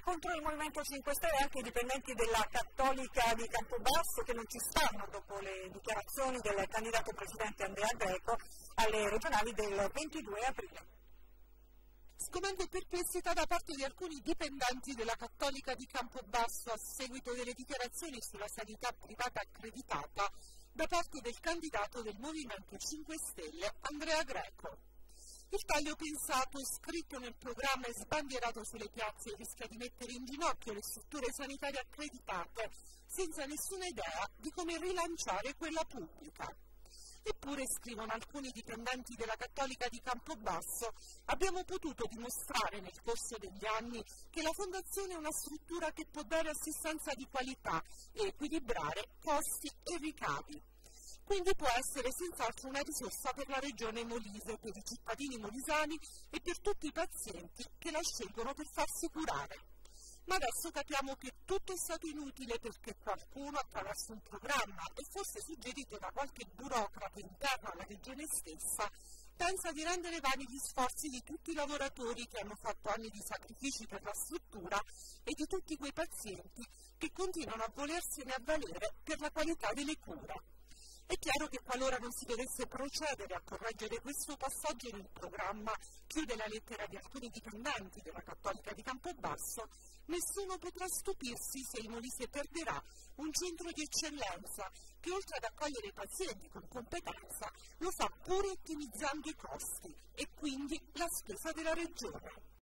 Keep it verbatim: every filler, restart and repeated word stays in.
contro il Movimento cinque Stelle anche i dipendenti della Cattolica di Campobasso che non ci stanno dopo le dichiarazioni del candidato presidente Andrea Greco alle regionali del ventidue aprile. Scomando e perplessità da parte di alcuni dipendenti della Cattolica di Campobasso a seguito delle dichiarazioni sulla sanità privata accreditata da parte del candidato del Movimento cinque Stelle Andrea Greco. Il taglio pensato, scritto nel programma e sbandierato sulle piazze, rischia di mettere in ginocchio le strutture sanitarie accreditate senza nessuna idea di come rilanciare quella pubblica. Eppure, scrivono alcuni dipendenti della Cattolica di Campobasso, abbiamo potuto dimostrare nel corso degli anni che la Fondazione è una struttura che può dare assistenza di qualità e equilibrare costi e ricavi. Quindi può essere senz'altro una risorsa per la regione Molise, per i cittadini molisani e per tutti i pazienti che la scelgono per farsi curare. Ma adesso capiamo che tutto è stato inutile perché qualcuno, attraverso un programma e forse suggerito da qualche burocrate interno alla regione stessa, pensa di rendere vani gli sforzi di tutti i lavoratori che hanno fatto anni di sacrifici per la struttura e di tutti quei pazienti che continuano a volersene avvalere per la qualità delle cure. È chiaro che qualora non si dovesse procedere a correggere questo passaggio nel programma, chiude la lettera di alcuni dipendenti della Cattolica di Campobasso, nessuno potrà stupirsi se il Molise perderà un centro di eccellenza che oltre ad accogliere i pazienti con competenza lo fa pure ottimizzando i costi e quindi la spesa della regione.